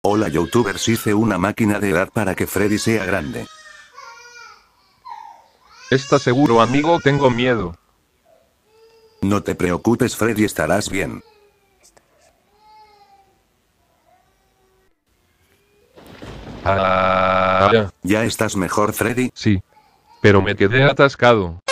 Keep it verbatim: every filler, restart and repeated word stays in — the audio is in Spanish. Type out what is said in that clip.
Hola youtubers, hice una máquina de edad para que Freddy sea grande. ¿Estás seguro, amigo? Tengo miedo. No te preocupes, Freddy, estarás bien. Ah, ya. ¿Ya estás mejor, Freddy? Sí. Pero me quedé atascado.